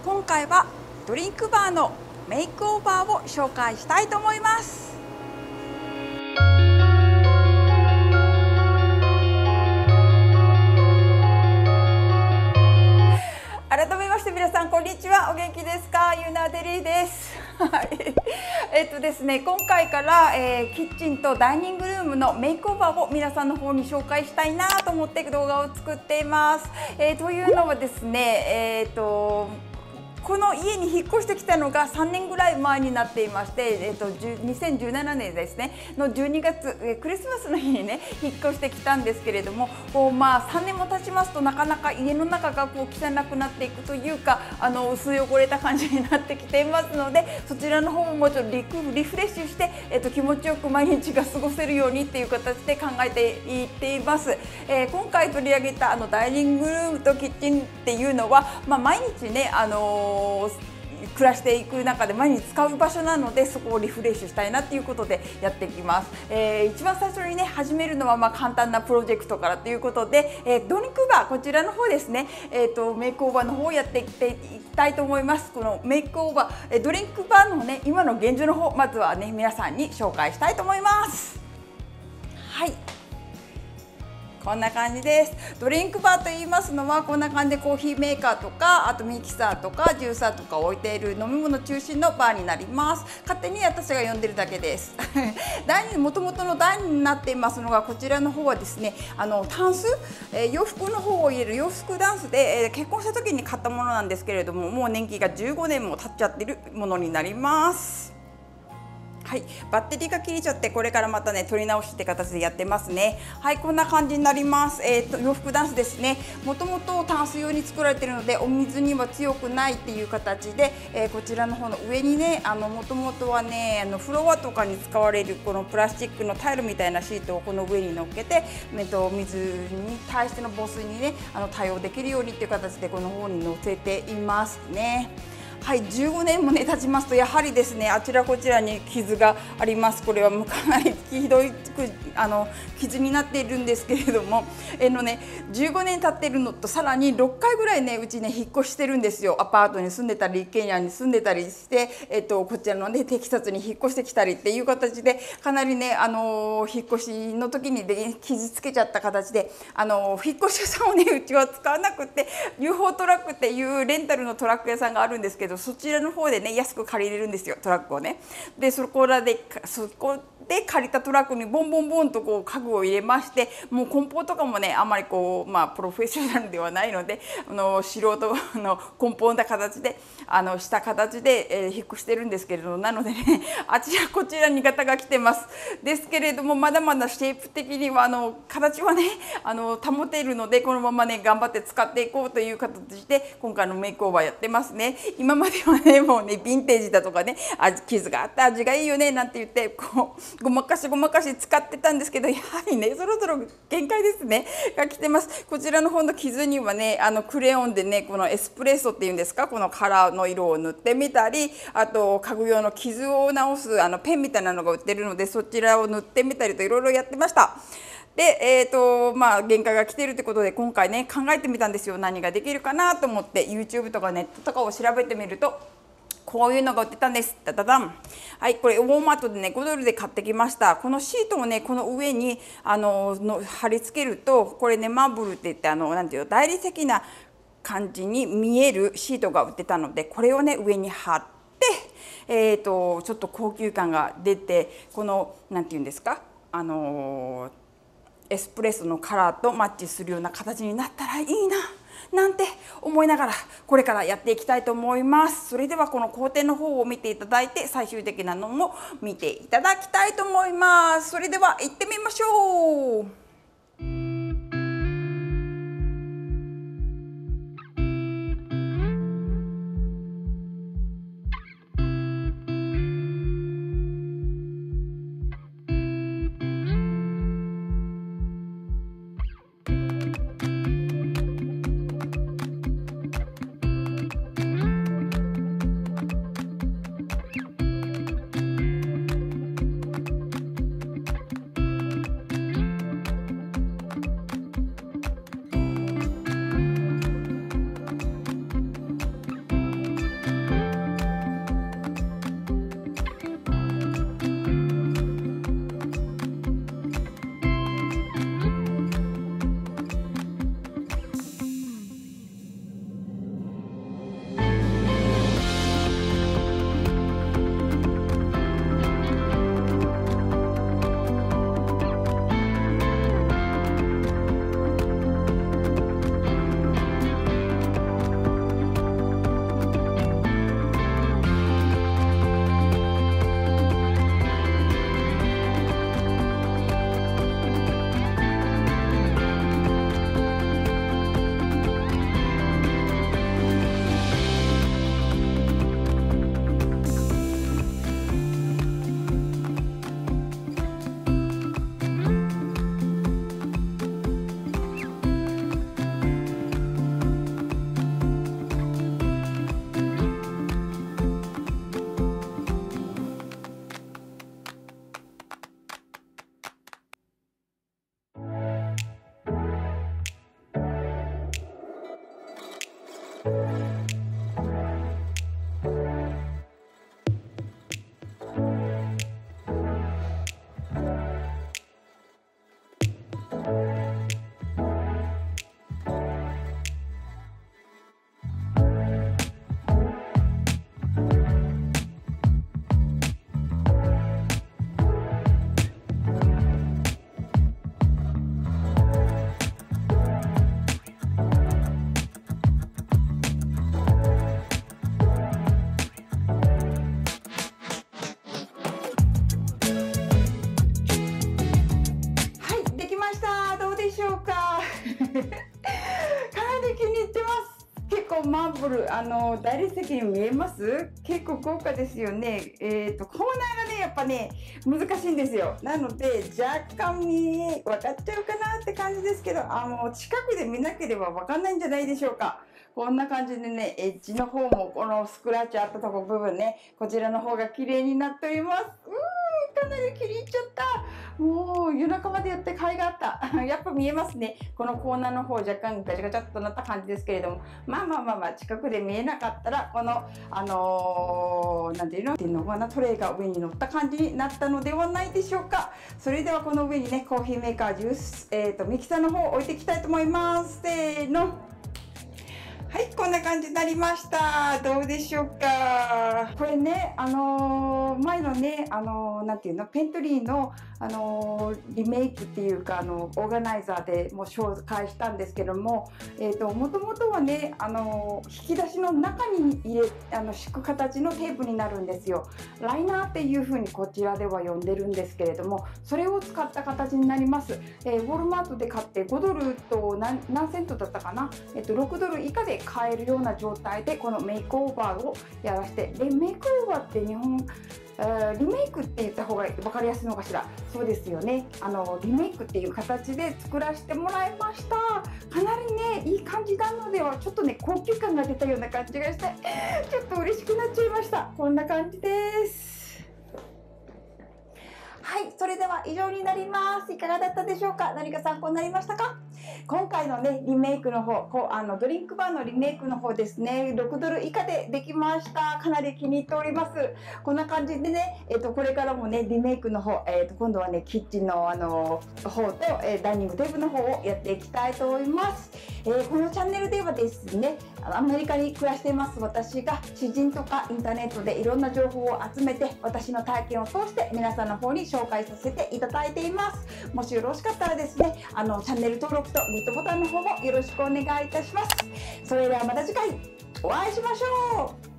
今回はドリンクバーのメイクオーバーを紹介したいと思います。改めまして皆さんこんにちは。お元気ですか？ユナデリーです。ですね、今回から、キッチンとダイニングルームのメイクオーバーを皆さんの方に紹介したいなと思って動画を作っています。というのはですね、この家に引っ越してきたのが3年ぐらい前になっていまして、2017年ですねの12月、クリスマスの日にね引っ越してきたんですけれども、3年も経ちますとなかなか家の中が汚くなっていくというか、薄汚れた感じになってきていますので、そちらの方もちょっとリフレッシュして、気持ちよく毎日が過ごせるようにっていう形で考えていっています。今回取り上げたダイニングルームとキッチンっていうのは、毎日ね暮らしていく中で毎日使う場所なので、そこをリフレッシュしたいなということでやっていきます。一番最初にね始めるのは簡単なプロジェクトからということで、ドリンクバーこちらの方ですね、メイクオーバーの方をやっていきたいと思います。このメイクオーバー、ドリンクバーのね今の現状の方、まずはね皆さんに紹介したいと思います。はい、こんな感じです。ドリンクバーと言いますのはこんな感じでコーヒーメーカーとか、あとミキサーとかジューサーとか置いている飲み物中心のバーになります。勝手に私が呼んでるだけです。もともとの台になっていますのがこちらの方はですね、タンス、洋服の方を入れる洋服ダンスで、結婚した時に買ったものなんですけれども、もう年季が15年も経っちゃってるものになります。はい、バッテリーが切れちゃってこれからまたね取り直しって形でやってますね。はい、こんな感じになります。洋服ダンスですね。もともとタンス用に作られているのでお水には強くないっていう形で、こちらの方の上にねもともとはねフロアとかに使われるこのプラスチックのタイルみたいなシートをこの上に乗っけて、水に対しての防水にね対応できるようにっていう形でこの方に乗せていますね。はい、15年もね経ちますとやはりですねあちらこちらに傷があります。これはかなりひどい傷になっているんですけれども、15年経っているのとさらに6回ぐらいねうちね引っ越してるんですよ。アパートに住んでたり一軒家に住んでたりして、こちらのねテキサスに引っ越してきたりっていう形でかなりね引っ越しの時に傷つけちゃった形で引っ越し屋さんをねうちは使わなくて UFO トラックっていうレンタルのトラック屋さんがあるんですけど、そちらの方でね安く借りれるんですよ、トラックをね。でそこで借りたトラックにボンボンボンとこう家具を入れまして、もう梱包とかもねあんまりプロフェッショナルではないので素人の梱包な形でした形で、引っ越してるんですけれど、なのでねあちらこちらにガタが来てます。ですけれどもまだまだシェイプ的には形はね保ているので、このままね頑張って使っていこうという形で今回のメイクオーバーやってますね。今まではねもうねヴィンテージだとかね傷があって味がいいよねなんて言ってこうごまかし使ってたんですけど、やはりねそろそろ限界ですねが来てます。こちらの方の傷にはねクレヨンでねこのエスプレッソっていうんですか、このカラーの色を塗ってみたり、あと家具用の傷を直すペンみたいなのが売ってるのでそちらを塗ってみたりといろいろやってました。で、限界が来ているということで今回ね考えてみたんですよ。何ができるかなと思って YouTube とかネットとかを調べてみるとこういうのが売ってたんです。ダダダン。はい、これウォーマートでね$5で買ってきました。このシートをねこの上に貼り付けると、これねマーブルって言ってなんていうの大理石な感じに見えるシートが売ってたので、これをね上に貼ってちょっと高級感が出て、このなんていうんですかエスプレッソのカラーとマッチするような形になったらいいななんて思いながらこれからやっていきたいと思います。それではこの工程の方を見ていただいて最終的なのも見ていただきたいと思います。それでは行ってみましょう。 かなり気に入ってます。結構マーブル大理石に見えます。結構豪華ですよね。コーナーがねやっぱね難しいんですよ。なので若干分かっちゃうかなって感じですけど、もう近くで見なければ分かんないんじゃないでしょうか。こんな感じでね、エッジの方もこのスクラッチあったとこ部分ね、こちらの方が綺麗になっております。かなり気に入っちゃった。もう夜中までやって甲斐があった。やっぱ見えますね。このコーナーの方若干ガチャガチャっとなった感じですけれども、まあ近くで見えなかったらこのなんていうのかな、トレイが上に乗った感じになったのではないでしょうか。それではこの上にねコーヒーメーカージュース、ミキサーの方を置いていきたいと思います。せーの。はい、こんな感じになりました。どうでしょうか。これね、前のね、なんていうの、ペントリーの、リメイクっていうか、オーガナイザーでも紹介したんですけども、もともとはね、引き出しの中に敷く形のテープになるんですよ。ライナーっていう風にこちらでは呼んでるんですけれども、それを使った形になります。ウォールマートで買って5ドルと何セントだったかな、6ドル以下で買えるような状態でこのメイクオーバーをやらせて、でメイクオーバーって日本リメイクって言った方が分かりやすいのかしら。そうですよね。リメイクっていう形で作らせてもらいました。かなりねいい感じなのでは、ちょっとね高級感が出たような感じがしてちょっと嬉しくなっちゃいました。こんな感じです。はい、それでは以上になります。いかがだったでしょうか。何か参考になりましたか。今回のねリメイクの方、ドリンクバーのリメイクの方ですね、6ドル以下でできました。かなり気に入っております。こんな感じでね、これからもねリメイクの方、今度はねキッチンの方と、ダイニングテーブルの方をやっていきたいと思います。このチャンネルではですね、アメリカに暮らしています私が知人とかインターネットでいろんな情報を集めて、私の体験を通して皆さんの方に紹介させていただいています。もしよろしかったらですね、チャンネル登録とグッドボタンの方もよろしくお願いいたします。それではまた次回お会いしましょう。